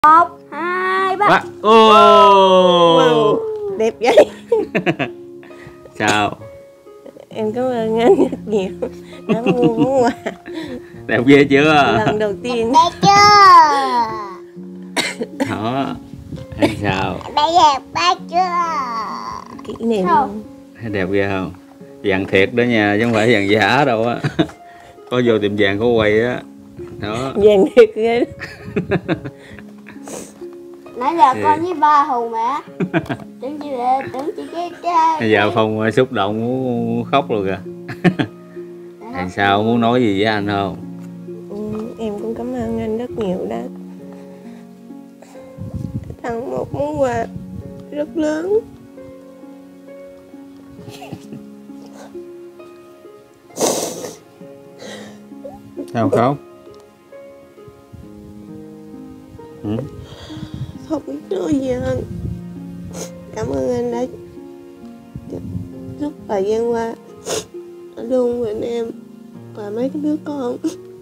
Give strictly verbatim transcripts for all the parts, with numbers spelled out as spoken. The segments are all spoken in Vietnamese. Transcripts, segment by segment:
Một, hai, ba. Ô, wow, đẹp vậy. Sao? Em cảm ơn anh rất nhiều đã mua món quà. Đẹp ghê chưa? Lần đầu tiên. Đẹp chưa? Đó. Hay sao? Bé đẹp quá chưa? Kỷ niệm. Đẹp ghê không? Vàng thiệt đó nha, chứ không phải vàng giả đâu á. Có vô tiệm vàng có quay á. Đó. Vàng thiệt ghê. Nãy giờ con với ba Hùng mà. Tưởng chị tưởng chị cái cái. Bây giờ Phong xúc động muốn khóc luôn kìa. Hay sao, muốn nói gì với anh không? Ừ, em cũng cảm ơn anh rất nhiều đó. Tặng một món quà rất lớn. Sao khóc? Ừ? Không biết nói gì hơn. Cảm ơn anh đã giúp thời gian qua luôn bên em và mấy cái đứa con.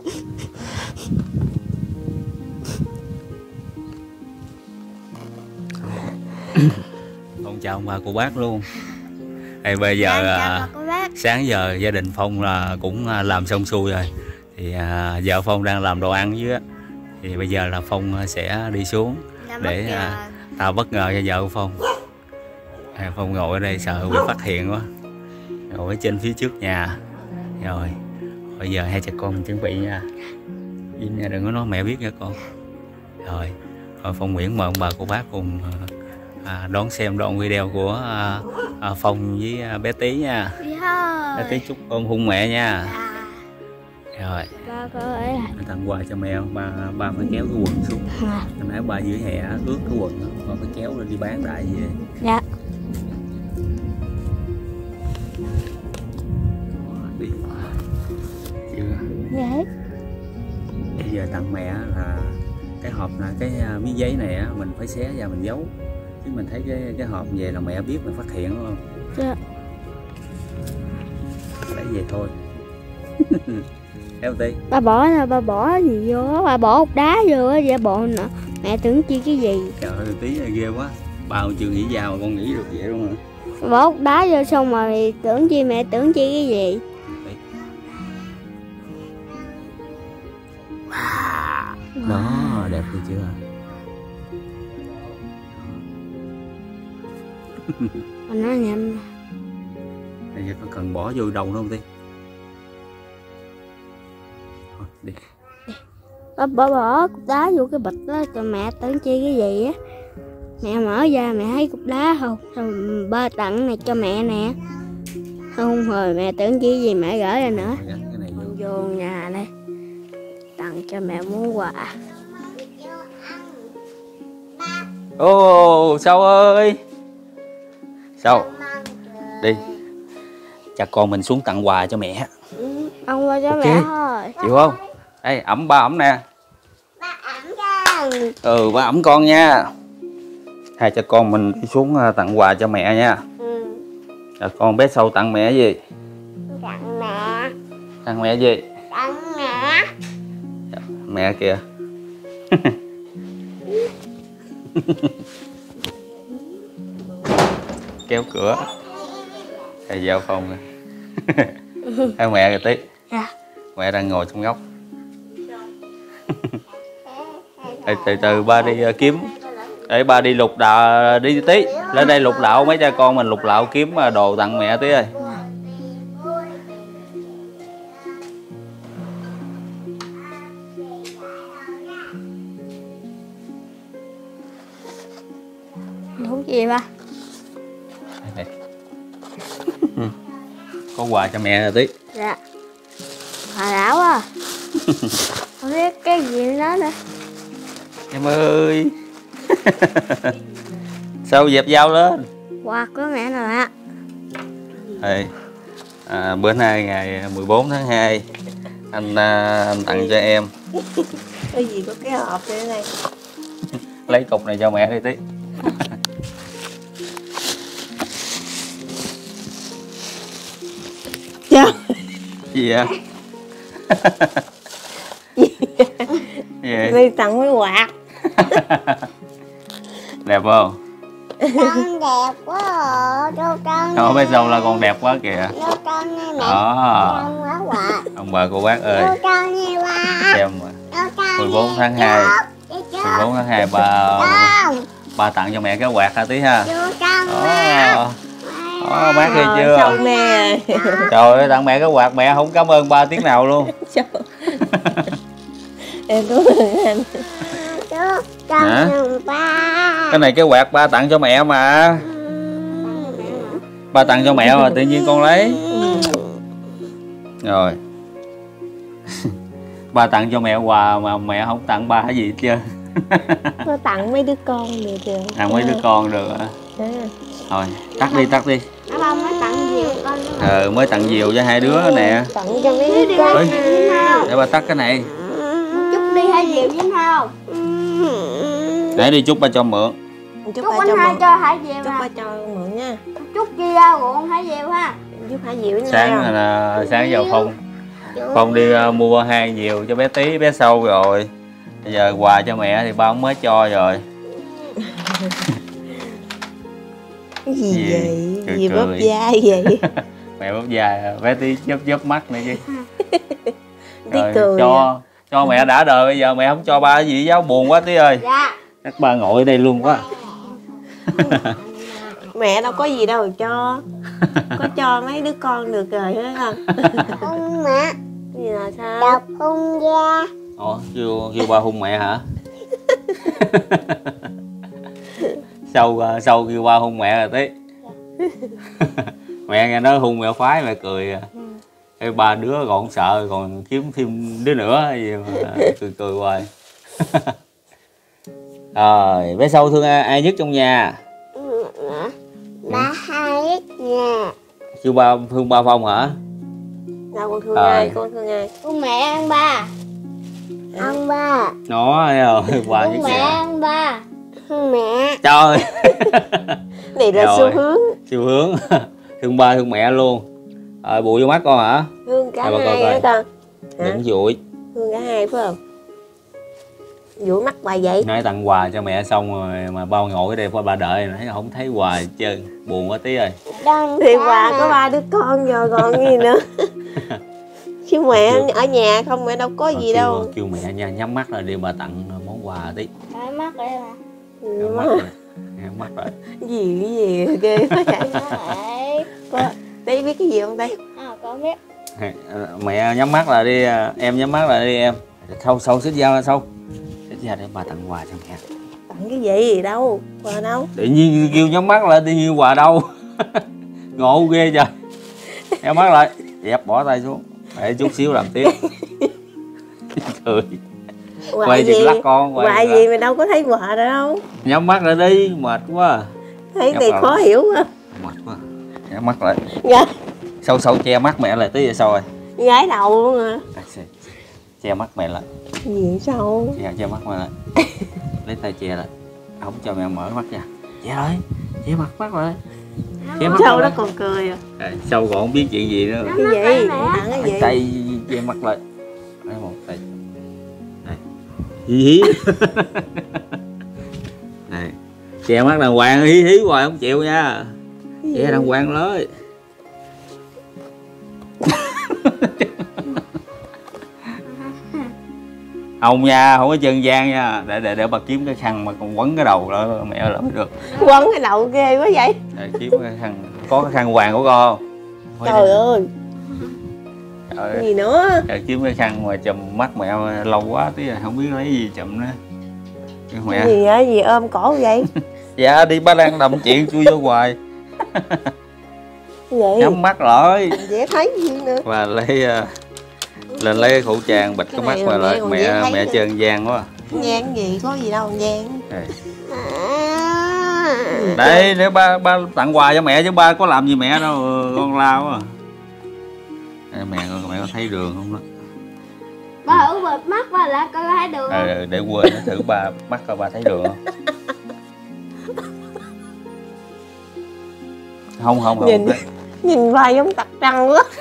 Con chào ông bà cô bác luôn. Thì bây giờ à, sáng giờ gia đình Phong là cũng làm xong xuôi rồi. Thì à, vợ Phong đang làm đồ ăn dưới á. Thì bây giờ là Phong sẽ đi xuống để à, tạo bất ngờ cho vợ của Phong. À, Phong ngồi ở đây sợ bị phát hiện quá. Ngồi ở trên phía trước nhà. Rồi bây giờ hai cha con mình chuẩn bị nha. Im nha, đừng có nói mẹ biết nha con. Rồi, rồi Phong Nguyễn mời ông bà cô bác cùng à, đón xem đoạn video của à, à, Phong với à, bé Tí nha. Bé Tí chúc con hung mẹ nha. Rồi tặng quà cho mẹ, ba ba phải kéo cái quần xuống. À. Hồi nãy ba dưới hè ướt cái quần đó, con phải kéo lên đi bán đại về. Dạ. Đi. Chưa? Dạ. Bây giờ tặng mẹ là cái hộp này, cái miếng giấy này á, mình phải xé ra mình giấu. Chứ mình thấy cái cái hộp về là mẹ biết, mình phát hiện đúng không? Dạ. Lấy về thôi. Em Tí. Ba bỏ là ba bỏ gì vô, ba bỏ hột đá vô á, giả bộ nữa. Mẹ tưởng chi cái gì? Trời ơi, Tí này ghê quá. Bao chưa nghĩ ra mà con nghĩ được vậy luôn hả? Bỏ hột đá vô xong rồi tưởng chi, mẹ tưởng chi cái gì? Wow. Đó, đẹp được chưa? Mình nói nhanh. Bây giờ có cần bỏ vô đâu nữa không Tí? Thôi, đi. Ba bỏ bỏ cục đá vô cái bịch đó cho mẹ tưởng chi cái gì á. Mẹ mở ra mẹ thấy cục đá không? Rồi ba tặng này cho mẹ nè. Không rồi mẹ tưởng chi gì mẹ gửi ra nữa. Cái này vô. Vô nhà đây. Tặng cho mẹ món quà. Ô, sao ơi? Sao? Đi. Cha con mình xuống tặng quà cho mẹ. Ừ, ông qua cho okay. Mẹ thôi. Chịu không? Đây, ẩm ba ẩm nè. Ba ẩm con. Ừ, ba ẩm con nha. Hai cha con mình đi xuống tặng quà cho mẹ nha. Ừ. Rồi con bé Sâu tặng mẹ gì? Tặng mẹ. Tặng mẹ gì? Tặng mẹ. Mẹ kìa. Kéo cửa. Thầy giao phòng rồi. Hai mẹ rồi Tí. Dạ. Mẹ đang ngồi trong góc. từ, từ từ ba đi uh, kiếm. Để ba đi lục đạo đi Tí. Lên đây lục lạo mấy cha con mình lục lạo kiếm đồ tặng mẹ Tí ơi. Đúng gì ba? Có quà cho mẹ rồi Tí. Dạ. Hòa đảo à. Không biết cái gì đó nữa. Em ơi. Sao dẹp dao lên? Quà của mẹ nè ạ. Đây. À, bữa nay ngày mười bốn tháng hai anh anh tặng cho em. Cái gì có cái hộp đây này. Lấy cục này cho mẹ đi Tí. Dạ. Gì vậy? Gì vậy? Đi tặng mấy quạt. Đẹp không? Con đẹp quá à. Đâu con Không, bé Sâu là con đẹp quá kìa. đâu con nha mẹ. Đó. Con quá quà. Ông bà cô bác ơi, Đâu con nha ba. xem Đâu con mười bốn tháng hai mười bốn tháng hai ba ba tặng cho mẹ cái quạt ha tí ha. Đâu con Đó. Đó, bác nghe chưa? Xong nè. Trời ơi, tặng mẹ cái quạt mẹ không cảm ơn ba tiếng nào luôn. Em cảm ơn anh. Hả? Cái này cái quạt ba tặng cho mẹ mà. Ba tặng cho mẹ mà tự nhiên con lấy. Rồi. Ba tặng cho mẹ quà mà mẹ không tặng ba cái gì hết trơn. Nó tặng mấy đứa con được rồi. Tặng mấy đứa con được hả? Thôi, tắt đi, tắt đi. Ba mới tặng diều con. Ờ, mới tặng diều cho hai đứa nè. Tặng cho mấy đứa con. Ơi, để ba tắt cái này. Chúc đi hai diều chứ không? Để đi chút ba cho mượn. Chúc Chúc ba anh cho hai mượn. cho Hải Diệu Chúc nè. ba cho mượn nha. Chúc chia ra ruộng Hải Diệu ha. Giúp Hải Diệu nha. Sáng là sáng giờ Phong Phong đi uh, mua hai diều cho bé Tí, bé Sâu rồi. Bây giờ quà cho mẹ thì ba ông mới cho rồi. Cái gì, Gì? vậy? Cười Gì cười. bóp vai vậy? Mẹ bóp dài, bé Tí chớp chớp mắt này chứ. Tí Rồi, cười. cho cho mẹ đã đời, bây giờ mẹ không cho ba cái gì giáo buồn quá Tí ơi. Dạ. Chắc ba ngồi ở đây luôn quá. Mẹ đâu có gì đâu cho. Có cho mấy đứa con được rồi hết không? Không mẹ. Gì là sao? Đọc hung ra. Ủa, kêu, kêu ba hung mẹ hả? Sâu sâu kêu ba hung mẹ rồi Tí. Mẹ nghe nói hung mẹ phái mẹ cười à. Ê, ba đứa còn không sợ, còn kiếm thêm đứa nữa gì mà cười cười hoài. Rồi, bé Sâu thương ai, ai nhất trong nhà? Ba hai nhà. Kêu ba thương ba Phong hả? Nào con thương Rồi. ai? Con thương ai? Con mẹ ăn ba. Ăn ba. Nó thấy rồi, quà nhất Con mẹ nhà. ăn ba. Con mẹ. Trời. Này là Rồi. xu hướng. Xu hướng. Thương ba thương mẹ luôn. Rồi, bụi vô mắt con hả? Thương cả Đây, bà coi hai coi. đó con. Hả? Đừng dụi. Thương cả hai phải không? Dụi mắt hoài vậy? Nãy tặng quà cho mẹ xong rồi mà bao ngồi ở đây ba đợi nãy không thấy quà hết trơn, buồn quá Tí ơi. Đang Thì quà có ba đứa con rồi còn gì nữa. Chứ mẹ ở nhà không mẹ đâu có Ờ, gì kêu, đâu. kêu mẹ nha, nhắm mắt rồi đi bà tặng món quà Tí. Cái mắt đây mà. Nhắm mắt rồi. Nhắm mắt rồi. Gì cái gì ghê quá vậy. Đấy. Có Tí biết cái gì không Tí? À, con biết. Mẹ nhắm mắt là đi, em nhắm mắt là đi em. Sâu sâu xích dao ra Sâu. Xích ra để bà tặng quà cho mẹ. Tặng cái gì đâu? Quà đâu? Tự nhiên kêu nhắm mắt lại tự nhiên quà đâu. Ngộ ghê trời. Nhắm mắt lại, dẹp bỏ tay xuống. Để chút xíu làm tiếp. Cười. Quà Quay gì? chừng lắc con. Quay Quà chừng gì lắc. mà đâu có thấy quà đâu đâu. Nhắm mắt lại đi, mệt quá. Thấy Nhắm này vào. khó hiểu quá. Mệt quá. Nhắm mắt lại. Gái, Sâu sâu che mắt mẹ lại Tí rồi sao rồi? gái đầu luôn à. Che mắt mẹ lại. Gì sao? Che, che mắt mẹ lại. Lấy tay che lại. Không cho mẹ mở mắt ra. Che lại. Che mắt mắt lại. Che mắt Sao nó lại. còn cười à? À, Sâu còn không biết chuyện gì nữa. Cái gì? Tặng cái Lấy gì? tay che mắt lại. Lấy một tay. Đây. Hí hí. Này. Che mắt đàng hoàng, hí hí hoài không chịu nha. Che đàng hoàng lên. Không nha, không có chân gian nha. Để để để bà kiếm cái khăn mà còn quấn cái đầu đó mẹ là mới được. Quấn cái đầu ghê quá vậy. Để kiếm cái khăn, có cái khăn hoàng của con không? Trời ơi, Trời cái ơi. gì nữa? Để kiếm cái khăn mà chùm mắt mẹ lâu quá tí rồi không biết lấy gì chùm nữa. Cái mẹ. Cái gì vậy? Gì ôm cổ vậy? Dạ đi ba đang đầm chuyện chui vô hoài. Cái gì? Nhắm mắt lại Dễ thấy gì nữa. và lấy uh, lên lấy cái khẩu trang bịt cái, Cái mắt này mà là lại mẹ còn mẹ dễ thấy mẹ nữa. trơn gian quá. Nhan gì có gì đâu nhan. Đây. Đây để ba ba tặng quà cho mẹ chứ ba có làm gì mẹ đâu con lao à. Đây, mẹ mẹ có thấy đường không đó? Ba thử bịt mắt ba lại coi thấy được không? À, để quên nó thử ba mắt coi ba thấy đường không? Không không không. Nhìn, nhìn vai giống tặc trăng quá.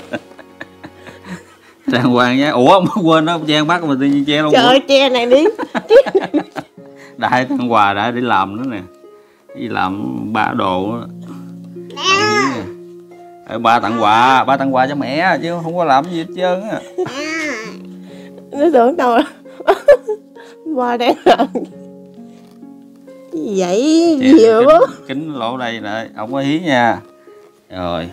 Đàng hoàng nha. Ủa không quên đó che mắt mà tự nhiên che đâu. Trời ơi che này đi. Đại tặng quà đã đi làm nữa nè, đi làm ba đồ đó. Ờ, ba tặng quà, ba tặng quà cho mẹ chứ không có làm gì hết trơn á. Nó tưởng đâu ba đang làm gì vậy? Nhiều quá. Kính, kính lỗ đây nè, không có hí nha. Rồi.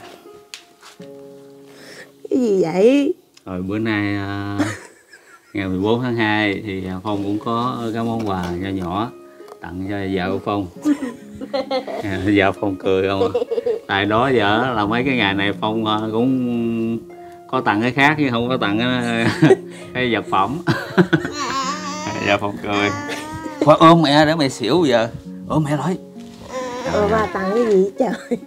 Cái gì vậy? Rồi bữa nay uh, ngày mười bốn tháng hai thì Phong cũng có cái món quà nhỏ nhỏ tặng cho vợ của Phong. Vợ Phong cười không? Tại đó giờ là mấy cái ngày này Phong cũng có tặng cái khác chứ không có tặng cái, cái vật phẩm. Vợ Phong cười. Quá ôm mẹ để mẹ xỉu giờ. Ôm mẹ lại. Ờ, ba tặng cái gì trời?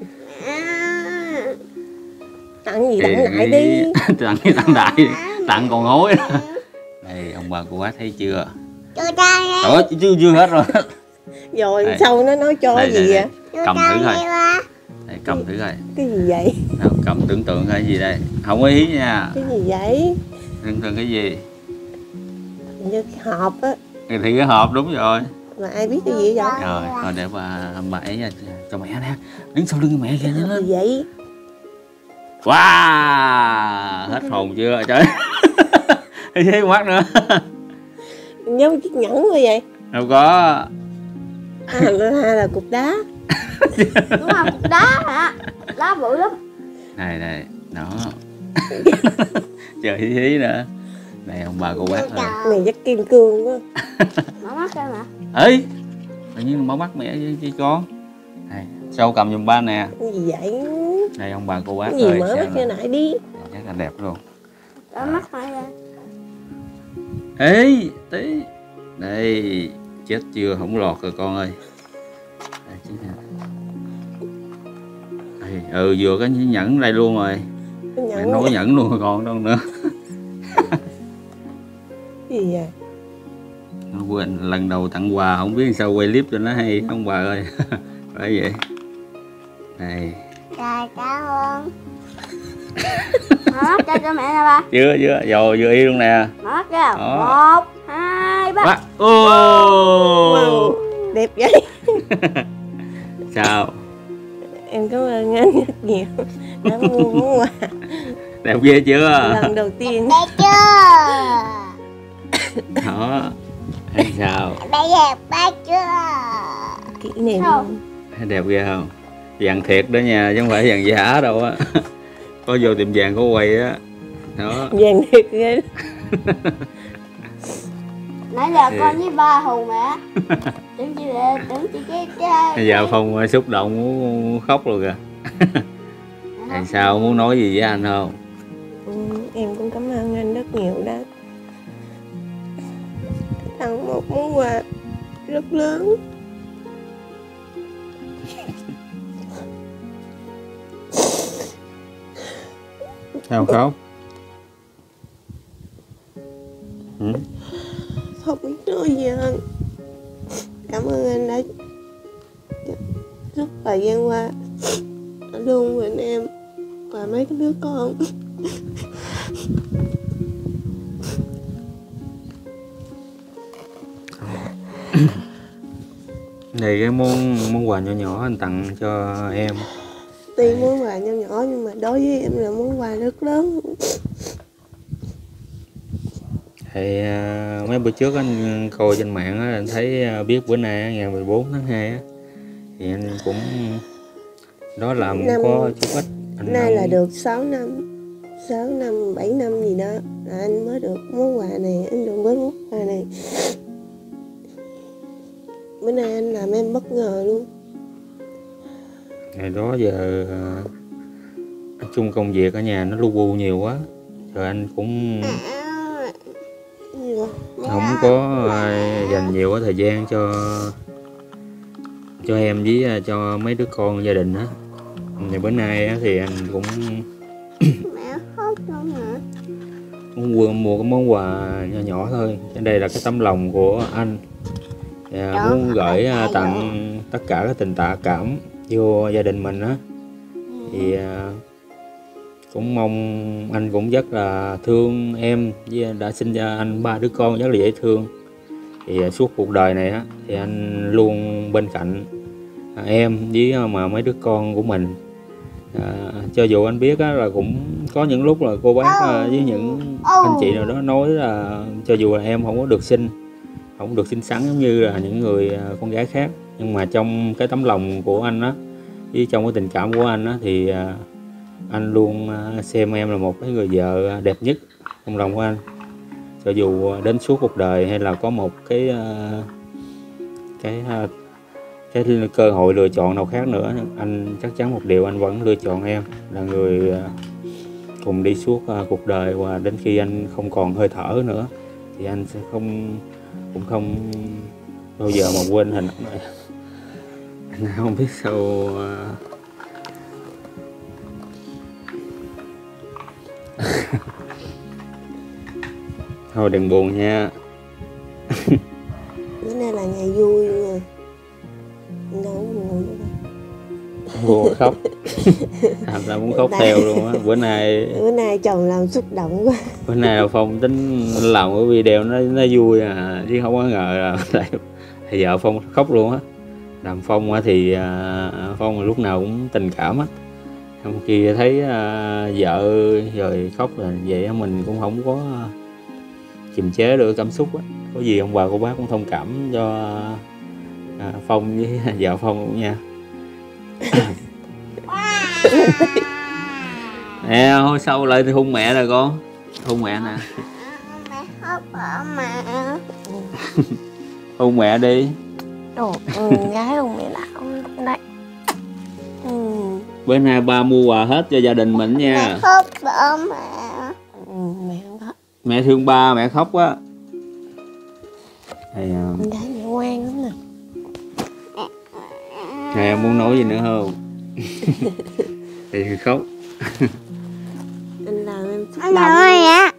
Tặng gì tặng lại đi. Tặng gì tặng đại, tặng còn hối. Đây ông bà cô bác thấy chưa? Trời chưa chưa hết rồi. Rồi đây. Sau nó nói cho đây, gì vậy? Cầm thử coi. Đây cầm thử coi. Cái gì vậy? Đâu, cầm tưởng tượng cái gì đây? Không có ý nha. Cái gì vậy? Tưởng tượng cái gì? Như cái hộp á. Thì cái hộp đúng rồi. Mà ai biết cái gì vậy? Rồi, rồi để bà bà ấy cho mẹ nè. Đứng sau lưng mẹ kìa nhanh lên. Gì vậy? Wow, hết hồn chưa trời. Thấy mắt nữa. Giống chiếc nhẫn rồi vậy. Đâu có. À, là, là cục đá. Đúng không? Cục đá hả? Đá bự lắm. Này này, đó. Trời hí hí nữa. Này ông bà cô bác ơi. Này chắc kim cương quá. Mở mắt ra mà. Ê, tự nhiên mở mắt mẹ với, với con. Này, sao cầm giùm ba nè. Cái gì vậy? Đây ông bà cô bác cái gì ơi. Mở mắt cho nãy đi. Chắc là đẹp luôn. Mở mắt lại ra. Ê, tí. Đây, chết chưa, không lọt rồi con ơi. Đây, chứ nè. Đây, ừ, vừa cái nhẫn đây luôn rồi. Mẹ nói nhẫn luôn rồi còn đâu nữa. Cái gì vậy? Nó quên lần đầu tặng quà không biết sao quay clip cho nó hay ông bà ơi. Phải vậy. Đây. Trời cảm ơn. Mở mắt cho cho mẹ nè ba. Chưa chưa, rồi vừa y luôn nè. Mở mắt ra. Một, hai, ba. Ba. Ô. Wow, đẹp vậy. Sao? Em cảm ơn anh rất nhiều đã mua món quà. Đẹp ghê chưa? Lần đầu tiên. Đẹp chưa? Đó. Hay sao? Bây giờ ba chưa? Kỷ niệm. Đẹp ghê không? Vàng thiệt đó nha, chứ không phải vàng giả đâu á. Có vô tiệm vàng có quay á. Đó. Vàng thiệt ghê. Nãy giờ con với ba hùng mẹ. Đứng chị đứng chị cái cái. Bây giờ Phong xúc động muốn khóc luôn kìa. Tại sao muốn nói gì với anh không? Ừ, em cũng cảm ơn anh rất nhiều đó. Tặng một món quà rất lớn. Sao khóc? Ừ? Không biết nói gì hơn. Cảm ơn anh đã suốt thời gian qua luôn bên em và mấy cái đứa con. Này cái món món quà nhỏ nhỏ anh tặng cho em. Tuy món quà nhỏ nhỏ nhưng mà đối với em là món quà rất lớn. Thì uh, mấy bữa trước anh coi trên mạng á, anh thấy uh, biết bữa nay ngày mười bốn tháng hai á, thì anh cũng đó làm Năm, có chút ít. Anh nay không... là được sáu năm, sáu năm, bảy năm gì đó là anh mới được món quà này, anh được với món quà này. Bữa nay anh làm em bất ngờ luôn. Ngày đó giờ uh, nói chung công việc ở nhà nó lu bu nhiều quá, rồi anh cũng không có uh, dành nhiều cái thời gian cho cho em với uh, cho mấy đứa con gia đình á. Thì bữa nay á, thì anh cũng Mẹ khóc không hả? muốn mua, mua cái món quà nhỏ nhỏ thôi. Trên đây là cái tấm lòng của anh. Và muốn gửi uh, tặng tất cả cái tình tạ cảm vô gia đình mình á. Thì uh, cũng mong anh cũng rất là thương em, với đã sinh ra anh ba đứa con rất là dễ thương. Thì suốt cuộc đời này á thì anh luôn bên cạnh em với mà mấy đứa con của mình. À, cho dù anh biết á, là cũng có những lúc là cô bác với những anh chị nào đó nói là cho dù là em không có được xinh, không được xinh xắn giống như là những người con gái khác, nhưng mà trong cái tấm lòng của anh á, với trong cái tình cảm của anh á, thì anh luôn xem em là một cái người vợ đẹp nhất trong lòng của anh. Cho dù đến suốt cuộc đời hay là có một cái cái cái cơ hội lựa chọn nào khác nữa, anh chắc chắn một điều, anh vẫn lựa chọn em là người cùng đi suốt cuộc đời, và đến khi anh không còn hơi thở nữa thì anh sẽ không cũng không bao giờ mà quên hình ảnh này. Anh không biết sao thôi đừng buồn nha. Bữa nay là ngày vui nha. Đâu có buồn nữa đâu. Buồn khóc. Làm ra muốn khóc theo luôn á. Bữa nay Bữa nay chồng làm xúc động quá. Bữa nay là Phong tính làm cái video nó nó vui à, chứ không có ngờ là thì vợ Phong khóc luôn á. Làm Phong á thì Phong lúc nào cũng tình cảm á. Trong khi thấy vợ rồi khóc là vậy mình cũng không có kiềm chế được cảm xúc á. Có gì ông bà cô bác cũng thông cảm cho à, Phong với vợ Phong cũng nha. Nè, hồi sau lại thì hôn mẹ rồi con. Hôn mẹ nè. Mẹ khóc ở mẹ. Hôn mẹ đi. Ồ, ừ, gái hôn mẹ lão đấy. Ừ. Bữa nay ba mua quà hết cho gia đình mình nha. Mẹ khóc ở mẹ. Ừ, mẹ không khóc. Mẹ thương ba, mẹ khóc quá. Thì uh... gái mẹ ngoan lắm nè. Nè, muốn nói gì nữa không? Thì khóc. Anh làm em xúc Anh động. ơi.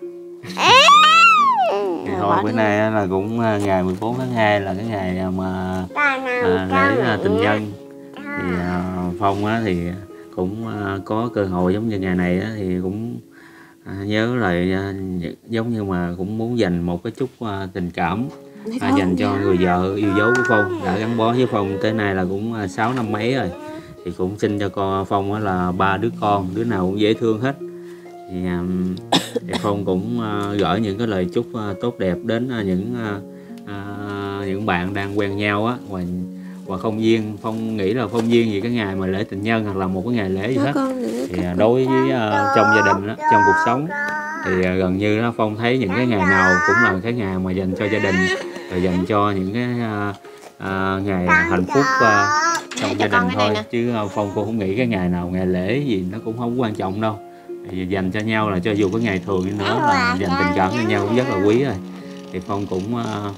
Thì thôi bữa nay là cũng ngày mười bốn tháng hai là cái ngày mà à, lễ tình nhân. Thì à, Phong á, thì cũng à, có cơ hội giống như ngày này á, thì cũng à, nhớ lại à, giống như mà cũng muốn dành một cái chút à, tình cảm à, dành cho người vợ yêu dấu của Phong, đã gắn bó với Phong tới nay là cũng à, sáu năm mấy rồi. Thì cũng sinh cho con Phong á, là ba đứa con, đứa nào cũng dễ thương hết. Thì, à, thì Phong cũng à, gửi những cái lời chúc à, tốt đẹp đến à, những à, à, những bạn đang quen nhau á, và và không duyên. Phong nghĩ là không duyên gì cái ngày mà lễ tình nhân hoặc là một cái ngày lễ gì hết. Thì à, đối với uh, trong gia đình đó, trong cuộc sống thì uh, gần như đó, Phong thấy những cái ngày nào cũng là cái ngày mà dành cho gia đình, rồi dành cho những cái uh, uh, ngày hạnh phúc uh, trong gia đình thôi, chứ uh, Phong cũng không nghĩ cái ngày nào ngày lễ gì nó cũng không quan trọng đâu. Thì dành cho nhau là cho dù cái ngày thường đi nữa là dành tình cảm cho nhau cũng rất là quý rồi. Thì Phong cũng uh,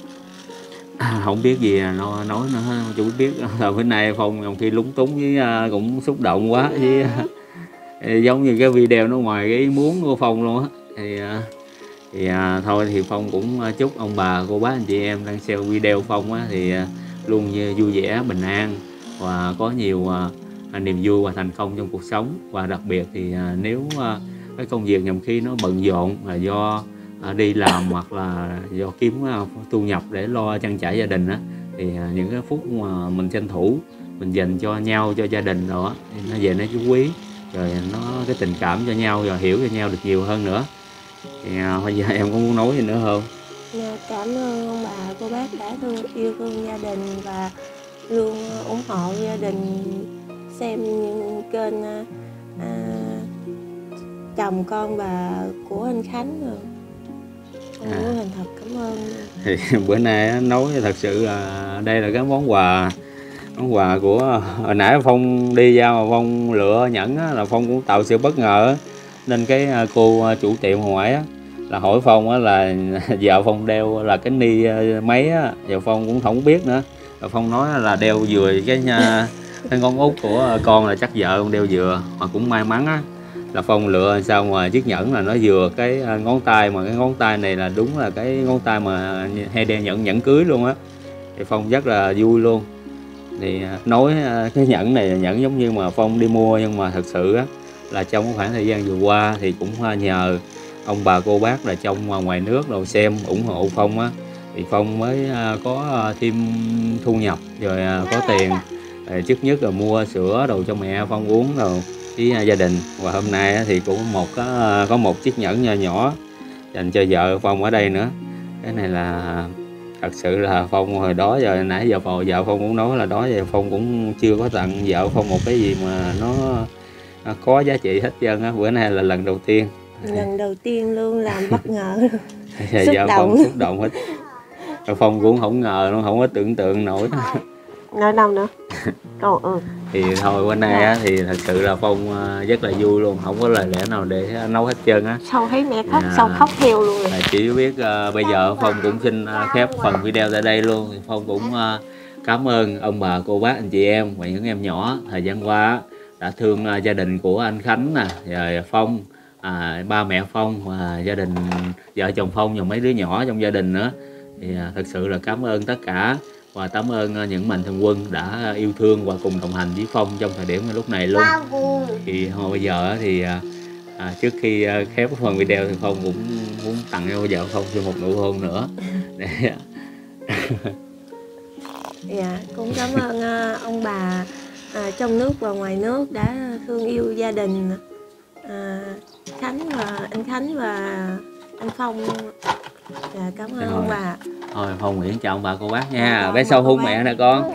À, không biết gì nói, nói nữa, chú biết là bữa nay Phong trong khi lúng túng với uh, cũng xúc động quá với uh, giống như cái video nó ngoài cái ý muốn của Phong luôn á. Thì, uh, thì uh, thôi thì Phong cũng uh, chúc ông bà cô bác anh chị em đang xem video Phong á, thì uh, luôn vui vẻ bình an và có nhiều uh, niềm vui và thành công trong cuộc sống. Và đặc biệt thì uh, nếu uh, cái công việc nhằm khi nó bận rộn là do À, đi làm hoặc là do kiếm uh, thu nhập để lo trang trải gia đình á, thì uh, những cái phút mà mình tranh thủ mình dành cho nhau, cho gia đình rồi á, thì nó về nó chú quý, rồi nó cái tình cảm cho nhau, rồi hiểu cho nhau được nhiều hơn nữa. Thì uh, bây giờ em có muốn nói gì nữa không? Dạ, cảm ơn ông bà cô bác đã thương yêu thương gia đình và luôn ủng hộ gia đình xem những kênh à, chồng con và của anh Khánh rồi. À. Thành thật cảm ơn. Thì bữa nay nói thật sự là đây là cái món quà món quà của hồi nãy Phong đi ra mà Phong lựa nhẫn á, là Phong cũng tạo sự bất ngờ, nên cái cô chủ tiệm hồi nãy á là hỏi Phong á là vợ Phong đeo là cái ni mấy á, vợ Phong cũng không biết nữa. Rồi Phong nói là đeo vừa cái cái ngón út của con là chắc vợ không đeo vừa, mà cũng may mắn á là Phong lựa sao mà chiếc nhẫn là nó vừa cái ngón tay, mà cái ngón tay này là đúng là cái ngón tay mà hay đeo nhẫn nhẫn cưới luôn á. Thì Phong rất là vui luôn. Thì nói cái nhẫn này là nhẫn giống như mà Phong đi mua, nhưng mà thật sự á là trong cái khoảng thời gian vừa qua thì cũng nhờ ông bà cô bác là trong ngoài nước rồi xem ủng hộ Phong á, thì Phong mới có thêm thu nhập rồi có tiền. Rồi trước nhất là mua sữa đồ cho mẹ Phong uống rồi với gia đình. Và hôm nay thì cũng một có, có một chiếc nhẫn nhỏ nhỏ dành cho vợ Phong ở đây nữa. Cái này là thật sự là Phong hồi đó giờ nãy giờ vợ vợ Phong cũng nói là đó giờ Phong cũng chưa có tặng vợ Phong một cái gì mà nó, nó có giá trị hết trơn á. Bữa nay là lần đầu tiên. Lần đầu tiên luôn, làm bất ngờ. Xúc vợ động. Phong xúc động hết. Rồi Phong cũng không ngờ, nó không có tưởng tượng nổi. Nói đâu nữa. Ồ, ừ. Thì thôi bữa nay á, thì thật sự là Phong rất là vui luôn, không có lời lẽ nào để nói hết trơn á. Sau thấy mẹ khóc, à, sau khóc theo luôn rồi. Chỉ biết uh, bây giờ Phong cũng xin uh, khép phần video tại đây luôn. Thì Phong cũng uh, cảm ơn ông bà, cô bác, anh chị em và những em nhỏ thời gian qua đã thương uh, gia đình của anh Khánh nè, rồi Phong, à, ba mẹ Phong và gia đình vợ chồng Phong và mấy đứa nhỏ trong gia đình nữa. Thì uh, thật sự là cảm ơn tất cả. Và cảm ơn những mạnh thường quân đã yêu thương và cùng đồng hành với Phong trong thời điểm lúc này luôn. Thì hồi bây giờ thì à, trước khi khép phần video thì Phong cũng muốn tặng cho vợ Phong thêm một nụ hôn nữa. Dạ, cũng cảm ơn ông bà à, trong nước và ngoài nước đã thương yêu gia đình à, Khánh và anh Khánh và anh Phong. Dạ, cảm ơn ông bà. Thôi Phong Nguyễn chào ông bà cô bác nha. Bé Sâu hôn mẹ nè con.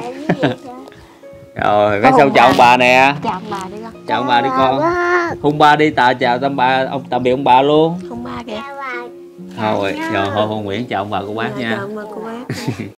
Rồi bé Sâu chào ông bà nè. Chào ông bà đi con. Chào ông bà đi con. Hôn ba đi, tạ chào tạm bà ông tạm biệt ông bà luôn. Hôn ba kìa. Thôi rồi Hôn Nguyễn chào ông bà cô bác nha. Chào ông bà cô bác.